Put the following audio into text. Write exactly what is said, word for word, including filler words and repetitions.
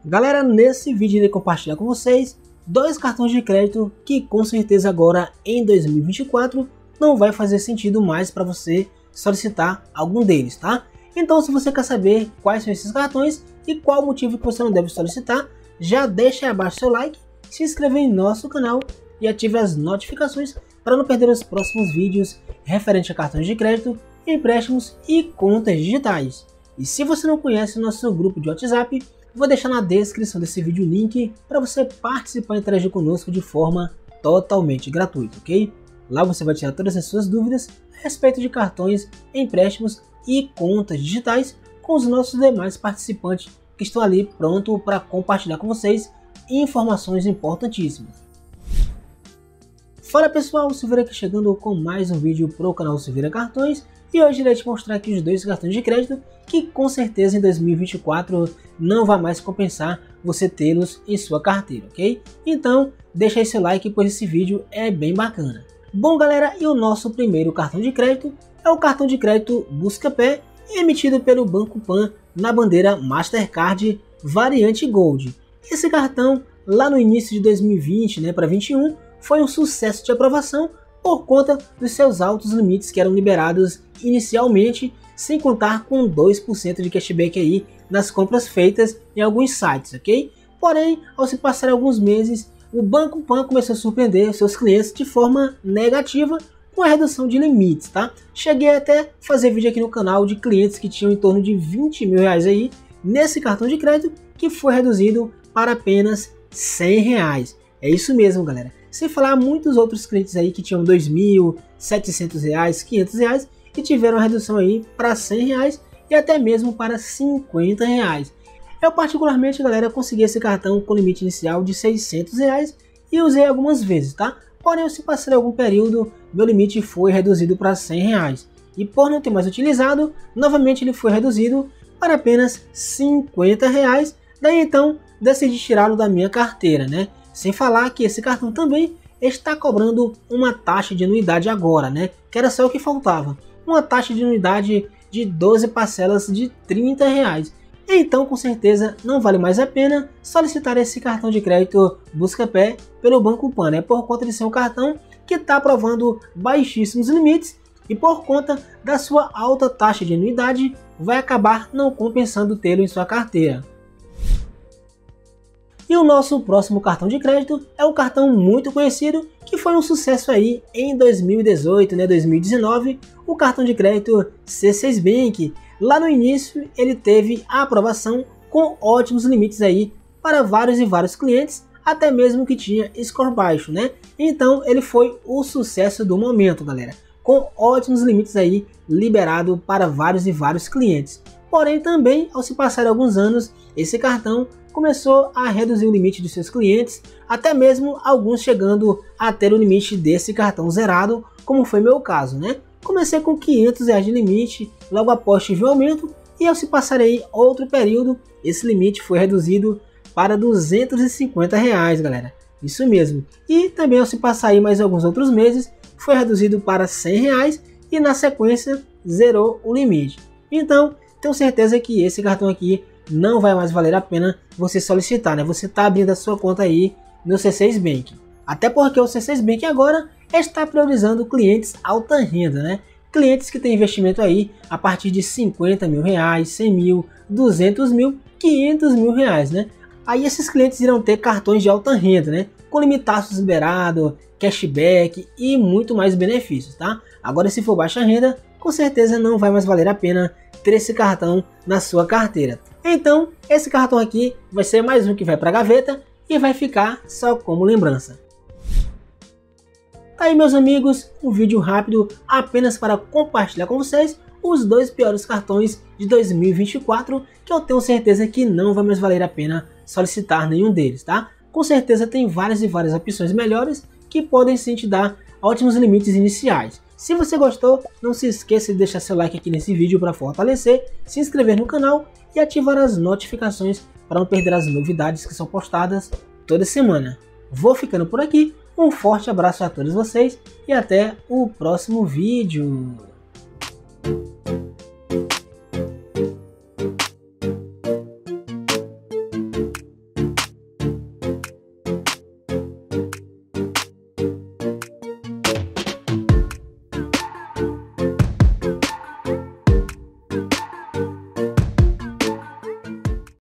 Galera, nesse vídeo irei compartilhar com vocês dois cartões de crédito que com certeza agora em dois mil e vinte e quatro não vai fazer sentido mais para você solicitar algum deles, tá? Então, se você quer saber quais são esses cartões e qual o motivo que você não deve solicitar, já deixa aí abaixo seu like, se inscreva em nosso canal e ative as notificações para não perder os próximos vídeos referente a cartões de crédito, empréstimos e contas digitais. E se você não conhece o nosso grupo de WhatsApp, vou deixar na descrição desse vídeo o link para você participar e interagir conosco de forma totalmente gratuita, ok? Lá você vai tirar todas as suas dúvidas a respeito de cartões, empréstimos e contas digitais com os nossos demais participantes que estão ali pronto para compartilhar com vocês informações importantíssimas. Fala pessoal, o Silveira aqui chegando com mais um vídeo para o canal Silveira Cartões. E hoje irei te mostrar aqui os dois cartões de crédito que com certeza em dois mil e vinte e quatro não vai mais compensar você tê-los em sua carteira, ok? Então deixa aí seu like, pois esse vídeo é bem bacana. Bom galera, e o nosso primeiro cartão de crédito é o cartão de crédito Buscapé, emitido pelo Banco Pan na bandeira Mastercard variante Gold. Esse cartão lá no início de dois mil e vinte, né, para vinte e um, foi um sucesso de aprovação por conta dos seus altos limites que eram liberados inicialmente, sem contar com dois por cento de cashback aí nas compras feitas em alguns sites, ok? Porém, ao se passar alguns meses, o Banco Pan começou a surpreender seus clientes de forma negativa com a redução de limites, tá? Cheguei até a fazer vídeo aqui no canal de clientes que tinham em torno de vinte mil reais aí nesse cartão de crédito, que foi reduzido para apenas cem reais. É isso mesmo, galera. Sem falar muitos outros clientes aí que tinham dois mil, setecentos reais, quinhentos reais e tiveram a redução aí para cem reais e até mesmo para cinquenta reais. Eu particularmente, galera, consegui esse cartão com limite inicial de seiscentos reais e usei algumas vezes, tá? Porém, se passar algum período, meu limite foi reduzido para cem reais. E por não ter mais utilizado, novamente ele foi reduzido para apenas cinquenta reais. Daí então, decidi tirá-lo da minha carteira, né? Sem falar que esse cartão também está cobrando uma taxa de anuidade agora, né? Que era só o que faltava. Uma taxa de anuidade de doze parcelas de trinta reais. Então, com certeza, não vale mais a pena solicitar esse cartão de crédito Buscapé pelo Banco Pan, né? Por conta de ser um cartão que está aprovando baixíssimos limites e por conta da sua alta taxa de anuidade, vai acabar não compensando tê-lo em sua carteira. E o nosso próximo cartão de crédito é um cartão muito conhecido que foi um sucesso aí em dois mil e dezoito, né, dois mil e dezenove, o cartão de crédito C seis Bank. Lá no início ele teve a aprovação com ótimos limites aí para vários e vários clientes, até mesmo que tinha score baixo, né? Então ele foi o sucesso do momento, galera, com ótimos limites aí liberado para vários e vários clientes. Porém também, ao se passar alguns anos, esse cartão começou a reduzir o limite de seus clientes, até mesmo alguns chegando a ter o limite desse cartão zerado, como foi meu caso, né? Comecei com quinhentos reais de limite, logo após tive um aumento, e ao se passar aí outro período, esse limite foi reduzido para duzentos e cinquenta reais, galera. Isso mesmo. E também ao se passar aí mais alguns outros meses, foi reduzido para cem reais e na sequência zerou o limite. Então, tenho certeza que esse cartão aqui não vai mais valer a pena você solicitar, né? Você está abrindo a sua conta aí no C seis Bank. Até porque o C seis Bank agora está priorizando clientes alta renda, né? Clientes que têm investimento aí a partir de cinquenta mil reais, cem mil, duzentos mil, quinhentos mil reais, né? Aí esses clientes irão ter cartões de alta renda, né? Com limitaços liberado, cashback e muito mais benefícios, tá? Agora se for baixa renda, com certeza não vai mais valer a pena ter esse cartão na sua carteira. Então, esse cartão aqui vai ser mais um que vai para a gaveta e vai ficar só como lembrança. Tá aí, meus amigos, um vídeo rápido apenas para compartilhar com vocês os dois piores cartões de dois mil e vinte e quatro, que eu tenho certeza que não vai mais valer a pena solicitar nenhum deles, tá? Com certeza tem várias e várias opções melhores que podem sim te dar ótimos limites iniciais. Se você gostou, não se esqueça de deixar seu like aqui nesse vídeo para fortalecer, se inscrever no canal e ativar as notificações para não perder as novidades que são postadas toda semana. Vou ficando por aqui, um forte abraço a todos vocês e até o próximo vídeo.